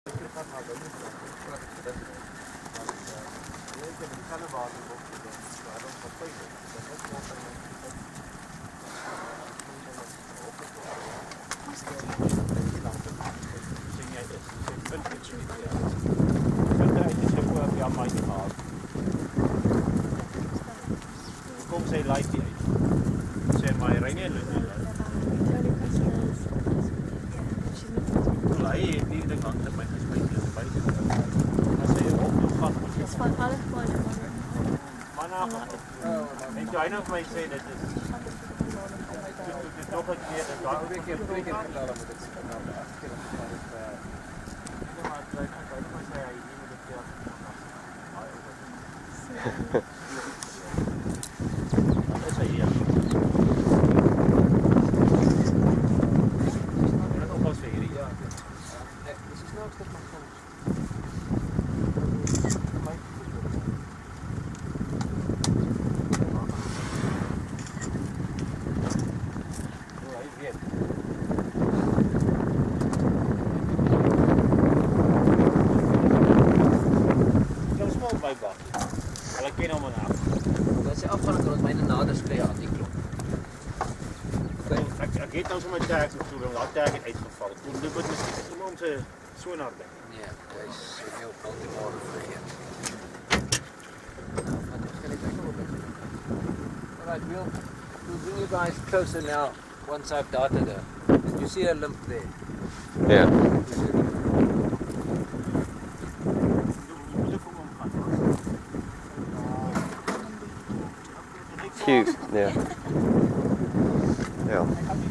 Kom sy like die uit. Sê my ry nie lukt nie. Hy het nie ding hangt op my gespuit in die buiten. As hy op die vat. Dis van alle kwale maar na, en toe hy nou vir my sê dit is nog een keer, dat daar twee keer verklaar met dit is hy hier. Dit is nogals vir hierdie. Ja, dit is nou stuk maar soms. Ek het nou so my tag gevoel en daai tag het uitgeval. Kon dit moet miskien om sy sonar ding. Nee, hy is heel Baltimore vergeet. Alright, we'll bring you guys closer now once I've darted her. You see her limp there? Yeah. Cute, yeah. Yeah.